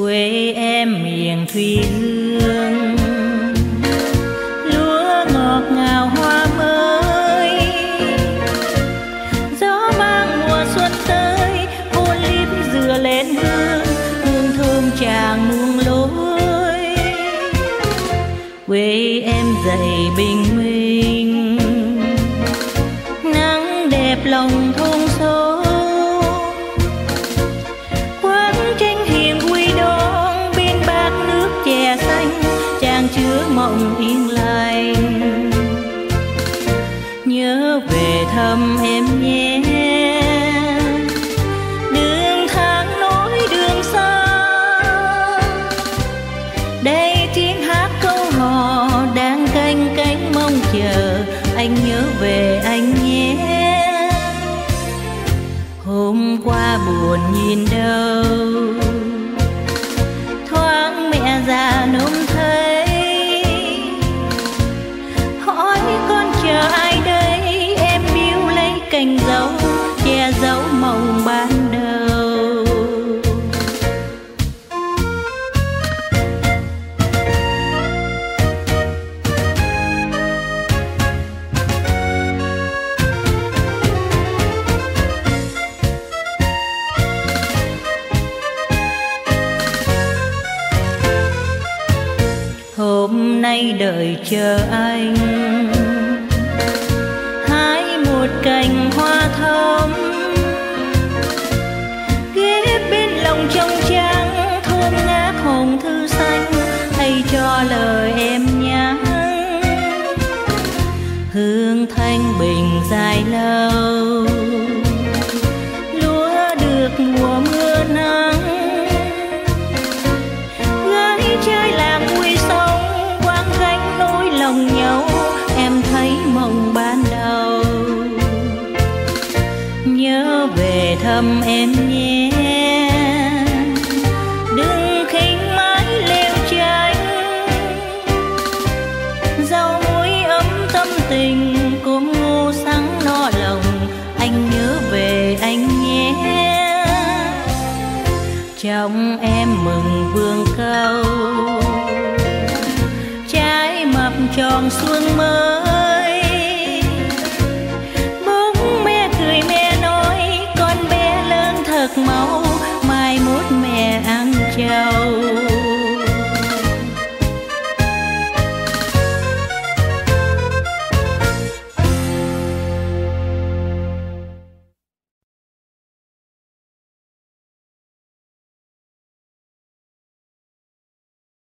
quê em miền Thủy Hương. Lúa ngọt ngào hoa mới, gió mang mùa xuân tới, hôn liếp dừa lên hương, hương thơm tràng muôn lối. Quê em dậy bình minh, nắng đẹp lòng thôn xóm. Chứa mộng yên lành, nhớ về thăm em nhé. Đường tháng nối đường xa, đây tiếng hát câu hò đang canh cánh mong chờ. Anh nhớ về anh nhé. Hôm qua buồn nhìn đâu, thoáng mẹ già nôm thấy. Ai đây em biếu lấy cành dâu, che giấu mộng ban đầu. Hôm nay đợi chờ anh, một cành hoa thơm ghép bên lòng trong trắng, thơm ngát hồng thư xanh. Hãy cho lời em nhắn, hương thanh bình dài lâu. Lúa được mùa mưa nắng, gái trai làng vui sống, quang gánh nỗi lòng nhau. Em thấy mộng ban đầu, nhớ về thăm em nhé. Đừng khinh mãi lêu tranh, rau muối ấm tâm tình, cơm ngô sáng no lòng. Anh nhớ về anh nhé. Trong em mừng vương câu, trái mập tròn xuân mới. Máu mai mốt mẹ ăn trầu.